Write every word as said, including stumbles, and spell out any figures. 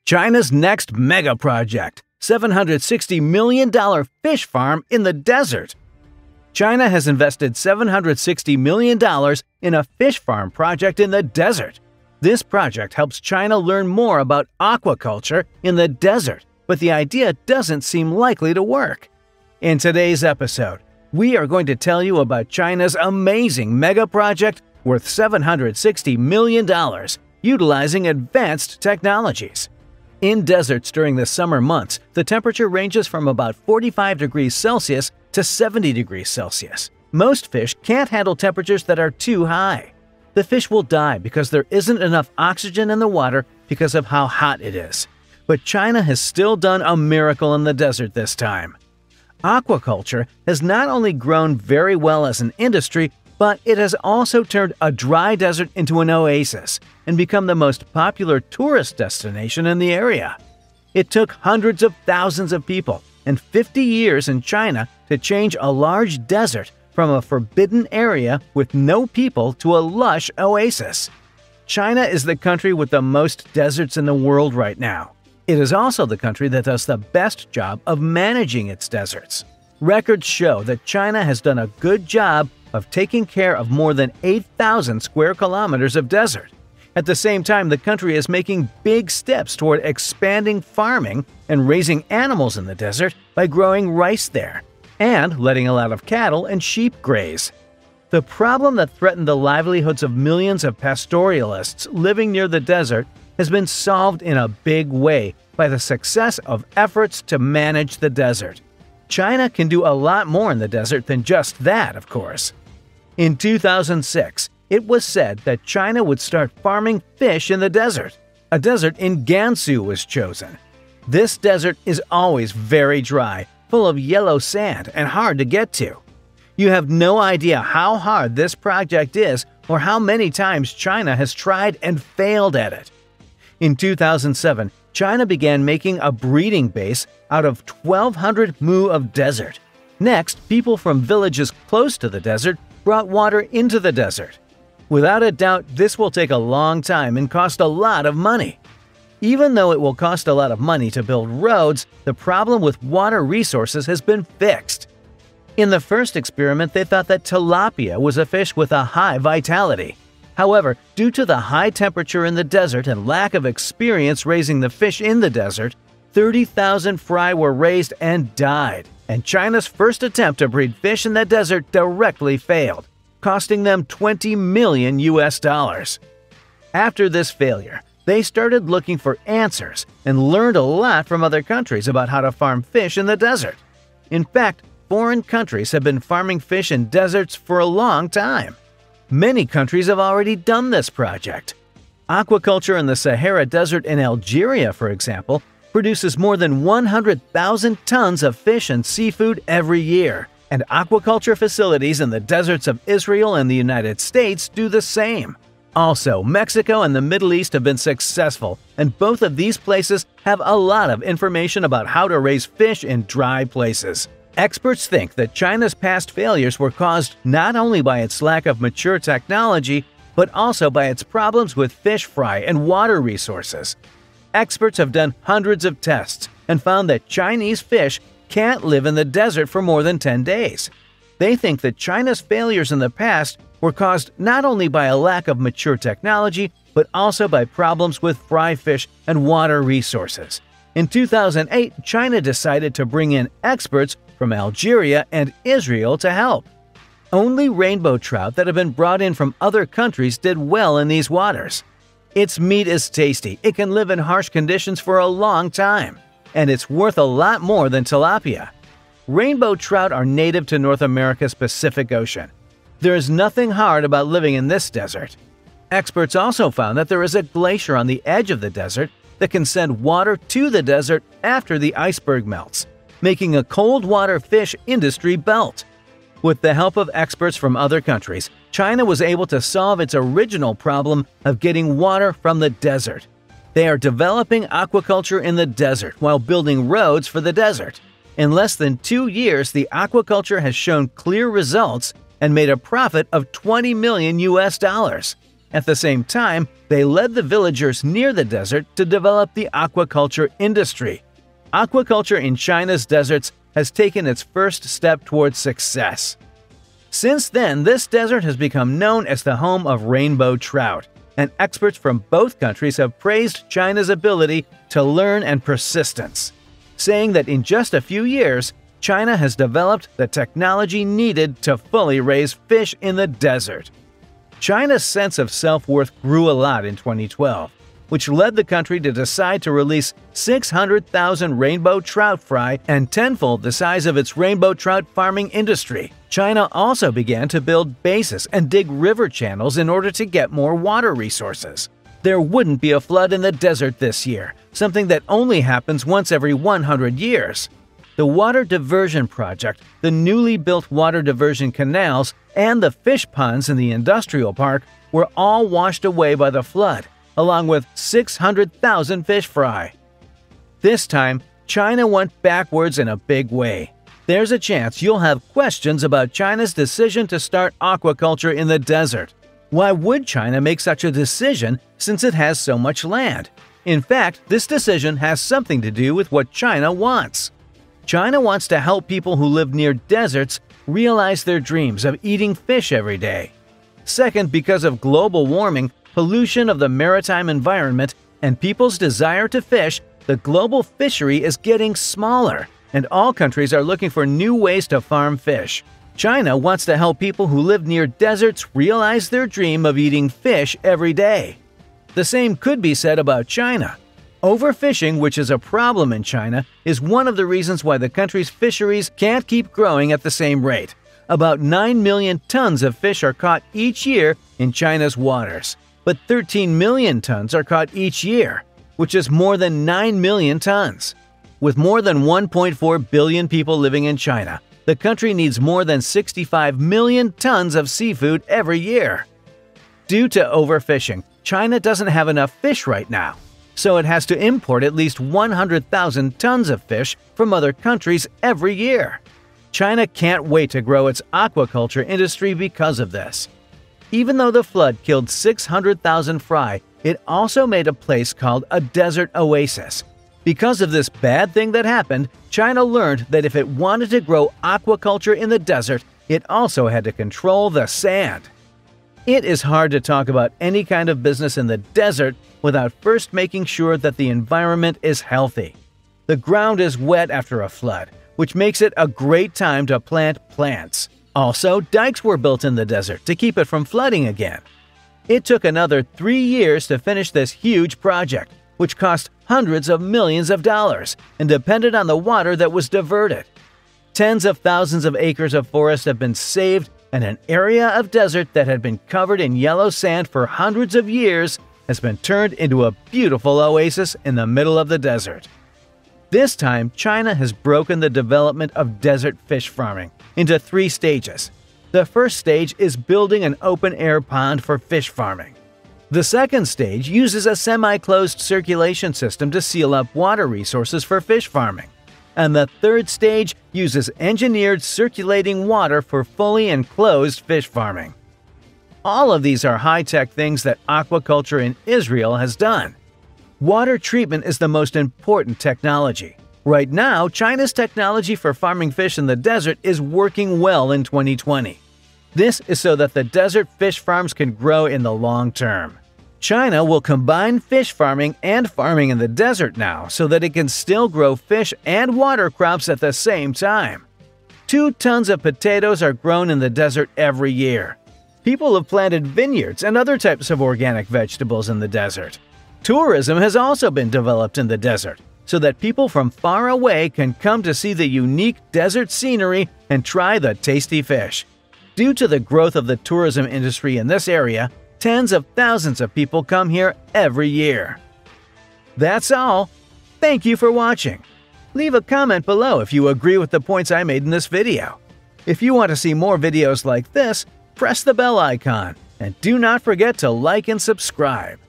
China's next mega project, seven hundred sixty million dollars fish farm in the desert. China has invested seven hundred sixty million dollars in a fish farm project in the desert. This project helps China learn more about aquaculture in the desert, but the idea doesn't seem likely to work. In today's episode, we are going to tell you about China's amazing mega project worth seven hundred sixty million dollars, utilizing advanced technologies. In deserts during the summer months, the temperature ranges from about forty-five degrees Celsius to seventy degrees Celsius. Most fish can't handle temperatures that are too high. The fish will die because there isn't enough oxygen in the water because of how hot it is. But China has still done a miracle in the desert this time. Aquaculture has not only grown very well as an industry, but it has also turned a dry desert into an oasis and become the most popular tourist destination in the area. It took hundreds of thousands of people and fifty years in China to change a large desert from a forbidden area with no people to a lush oasis. China is the country with the most deserts in the world right now. It is also the country that does the best job of managing its deserts. Records show that China has done a good job of taking care of more than eight thousand square kilometers of desert. At the same time, the country is making big steps toward expanding farming and raising animals in the desert by growing rice there, and letting a lot of cattle and sheep graze. The problem that threatened the livelihoods of millions of pastoralists living near the desert has been solved in a big way by the success of efforts to manage the desert. China can do a lot more in the desert than just that, of course. In two thousand six, it was said that China would start farming fish in the desert. A desert in Gansu was chosen. This desert is always very dry, full of yellow sand and hard to get to. You have no idea how hard this project is or how many times China has tried and failed at it. In two thousand seven, China began making a breeding base out of twelve hundred mu of desert. Next, people from villages close to the desert brought water into the desert. Without a doubt, this will take a long time and cost a lot of money. Even though it will cost a lot of money to build roads, the problem with water resources has been fixed. In the first experiment, they thought that tilapia was a fish with a high vitality. However, due to the high temperature in the desert and lack of experience raising the fish in the desert, thirty thousand fry were raised and died, and China's first attempt to breed fish in the desert directly failed, costing them twenty million U S dollars. After this failure, they started looking for answers and learned a lot from other countries about how to farm fish in the desert. In fact, foreign countries have been farming fish in deserts for a long time. Many countries have already done this project. Aquaculture in the Sahara Desert in Algeria, for example, produces more than one hundred thousand tons of fish and seafood every year, and aquaculture facilities in the deserts of Israel and the United States do the same. Also, Mexico and the Middle East have been successful, and both of these places have a lot of information about how to raise fish in dry places. Experts think that China's past failures were caused not only by its lack of mature technology, but also by its problems with fish fry and water resources. Experts have done hundreds of tests and found that Chinese fish can't live in the desert for more than ten days. They think that China's failures in the past were caused not only by a lack of mature technology, but also by problems with fry fish and water resources. In two thousand eight, China decided to bring in experts from Algeria and Israel to help. Only rainbow trout that have been brought in from other countries did well in these waters. Its meat is tasty, it can live in harsh conditions for a long time, and it's worth a lot more than tilapia. Rainbow trout are native to North America's Pacific Ocean. There is nothing hard about living in this desert. Experts also found that there is a glacier on the edge of the desert that can send water to the desert after the iceberg melts, making a cold water fish industry belt. With the help of experts from other countries, China was able to solve its original problem of getting water from the desert. They are developing aquaculture in the desert while building roads for the desert. In less than two years, the aquaculture has shown clear results and made a profit of twenty million U S dollars. At the same time, they led the villagers near the desert to develop the aquaculture industry. Aquaculture in China's deserts has taken its first step towards success. Since then, this desert has become known as the home of rainbow trout, and experts from both countries have praised China's ability to learn and persistence, saying that in just a few years, China has developed the technology needed to fully raise fish in the desert. China's sense of self-worth grew a lot in twenty twelve, which led the country to decide to release six hundred thousand rainbow trout fry and tenfold the size of its rainbow trout farming industry. China also began to build bases and dig river channels in order to get more water resources. There wouldn't be a flood in the desert this year, something that only happens once every one hundred years. The water diversion project, the newly built water diversion canals, and the fish ponds in the industrial park were all washed away by the flood, along with six hundred thousand fish fry. This time, China went backwards in a big way. There's a chance you'll have questions about China's decision to start aquaculture in the desert. Why would China make such a decision since it has so much land? In fact, this decision has something to do with what China wants. China wants to help people who live near deserts realize their dreams of eating fish every day. Second, because of global warming, pollution of the maritime environment, and people's desire to fish, the global fishery is getting smaller, and all countries are looking for new ways to farm fish. China wants to help people who live near deserts realize their dream of eating fish every day. The same could be said about China. Overfishing, which is a problem in China, is one of the reasons why the country's fisheries can't keep growing at the same rate. About nine million tons of fish are caught each year in China's waters, but thirteen million tons are caught each year, which is more than nine million tons. With more than one point four billion people living in China, the country needs more than sixty-five million tons of seafood every year. Due to overfishing, China doesn't have enough fish right now, so it has to import at least one hundred thousand tons of fish from other countries every year. China can't wait to grow its aquaculture industry because of this. Even though the flood killed six hundred thousand fry, it also made a place called a desert oasis. Because of this bad thing that happened, China learned that if it wanted to grow aquaculture in the desert, it also had to control the sand. It is hard to talk about any kind of business in the desert without first making sure that the environment is healthy. The ground is wet after a flood, which makes it a great time to plant plants. Also, dikes were built in the desert to keep it from flooding again. It took another three years to finish this huge project, which cost hundreds of millions of dollars and depended on the water that was diverted. Tens of thousands of acres of forest have been saved, and an area of desert that had been covered in yellow sand for hundreds of years has been turned into a beautiful oasis in the middle of the desert. This time, China has broken the development of desert fish farming into three stages. The first stage is building an open-air pond for fish farming. The second stage uses a semi-closed circulation system to seal up water resources for fish farming. And the third stage uses engineered circulating water for fully enclosed fish farming. All of these are high-tech things that aquaculture in Israel has done. Water treatment is the most important technology. Right now, China's technology for farming fish in the desert is working well in twenty twenty. This is so that the desert fish farms can grow in the long term. China will combine fish farming and farming in the desert now so that it can still grow fish and water crops at the same time. Two tons of potatoes are grown in the desert every year. People have planted vineyards and other types of organic vegetables in the desert. Tourism has also been developed in the desert so that people from far away can come to see the unique desert scenery and try the tasty fish. Due to the growth of the tourism industry in this area, tens of thousands of people come here every year. That's all. Thank you for watching. Leave a comment below if you agree with the points I made in this video. If you want to see more videos like this, press the bell icon and do not forget to like and subscribe.